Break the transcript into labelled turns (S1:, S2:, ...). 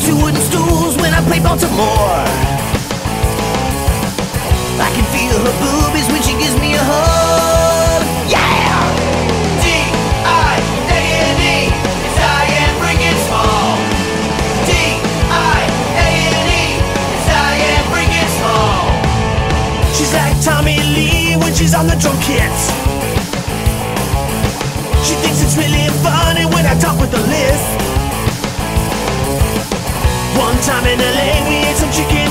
S1: two wooden stools when I play Baltimore. I can feel her boobies when she gives me a hug. Yeah! D-I-A-N-E, it's Diane Brigham Small. D-I-A-N-E, it's Diane Brigham Small. She's like Tommy Lee when she's on the drum kit. She thinks it's really funny when I talk with a lisp. One time in LA we ate some chicken